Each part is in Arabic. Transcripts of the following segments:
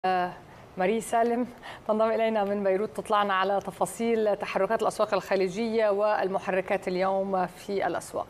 ماري سالم تنضم إلينا من بيروت تطلعنا على تفاصيل تحركات الأسواق الخليجية والمحركات اليوم في الأسواق.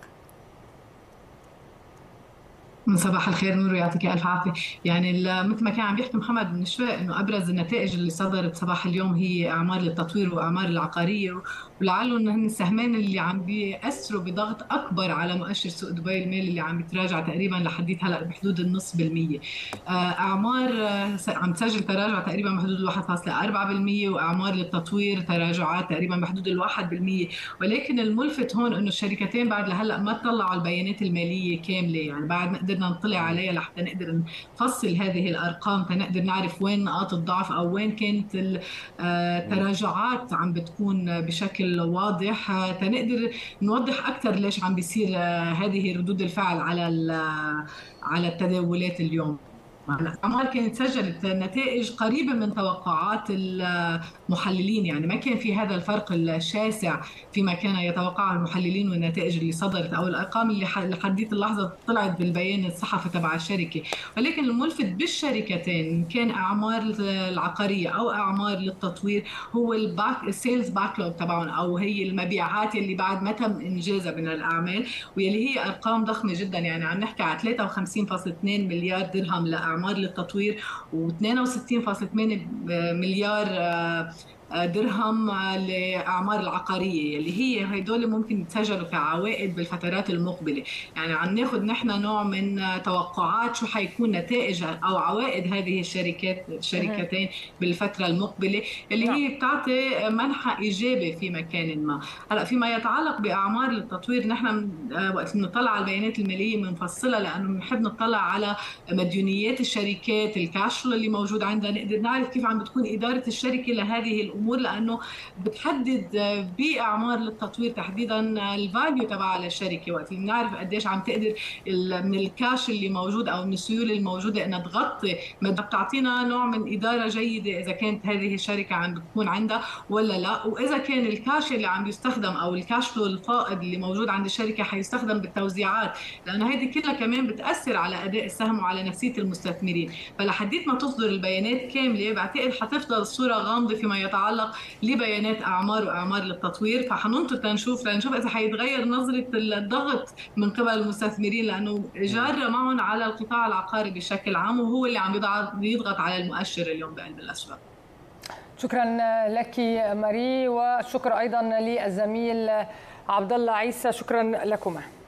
صباح الخير نور، يعطيك الف عافيه. يعني مثل ما كان عم يحكي محمد من شوي انه ابرز النتائج اللي صدرت صباح اليوم هي اعمار التطوير واعمار العقاريه، ولعله انه هن السهمين اللي عم بيأثروا بضغط اكبر على مؤشر سوق دبي المالي اللي عم بيتراجع تقريبا لحديت هلا بحدود النص بالمية. اعمار عم تسجل تراجع تقريبا بحدود 1.4%، واعمار للتطوير تراجعات تقريبا بحدود 1%. ولكن الملفت هون انه الشركتين بعد لهلا ما طلعوا البيانات الماليه كامله، يعني بعد ما قدرنا نطلع عليها لحتى نقدر نفصل هذه الارقام تنقدر نعرف وين نقاط الضعف او وين كانت التراجعات عم بتكون بشكل واضح، تنقدر نوضح اكثر ليش عم بيصير هذه ردود الفعل على على التداولات اليوم. الأعمال كانت سجلت نتائج قريبة من توقعات المحللين، يعني ما كان في هذا الفرق الشاسع فيما كان يتوقعه المحللين والنتائج اللي صدرت أو الأرقام اللي لحديت اللحظة طلعت بالبيان الصحفي تبع الشركة. ولكن الملفت بالشركتين كان أعمار العقارية أو أعمار للتطوير هو السيلز باكلوج تبعهم، أو هي المبيعات اللي بعد ما تم إنجازها من الأعمال، واللي هي أرقام ضخمة جدا. يعني عم نحكي على 53.2 مليار درهم لأعمار للتطوير، و62.8 مليار درهم لأعمار العقارية، اللي هي هدول ممكن يتسجلوا كعوائد بالفترات المقبلة. يعني عم ناخذ نحن نوع من توقعات شو حيكون نتائج أو عوائد هذه الشركتين بالفترة المقبلة، اللي نعم. هي بتعطي منحى إيجابي في مكان ما. هلا فيما يتعلق بأعمار التطوير، نحن وقت نطلع على البيانات المالية بنفصلها، لأنه بنحب نطلع على مديونيات الشركات، الكاش فلو اللي موجود عندها، نقدر نعرف كيف عم بتكون إدارة الشركة لهذه الأمور، لأنه بتحدد بأعمار للتطوير تحديدا الفاليو تبعها للشركة. وقت اللي بنعرف قديش عم تقدر من الكاش اللي موجود أو من السيولة الموجودة إنها تغطي، بتعطينا نوع من إدارة جيدة إذا كانت هذه الشركة عم بتكون عندها ولا لا، وإذا كان الكاش اللي عم يستخدم أو الكاش فلو الفائض اللي موجود عند الشركة حيستخدم بالتوزيعات، لأنه هذه كلها كمان بتأثر على أداء السهم وعلى نفسية المستثمرين. فلحديت ما تصدر البيانات كاملة بعتقد حتفضل الصورة غامضة فيما يتعلق لبيانات أعمار وأعمار للتطوير، فحننطر لنشوف إذا حيتغير نظرة الضغط من قبل المستثمرين، لأنه جار معهم على القطاع العقاري بشكل عام، وهو اللي عم بيضغط على المؤشر اليوم بقلب الأسواق. شكرا لك ماري، وشكرا أيضا للزميل عبد الله عيسى، شكرا لكما.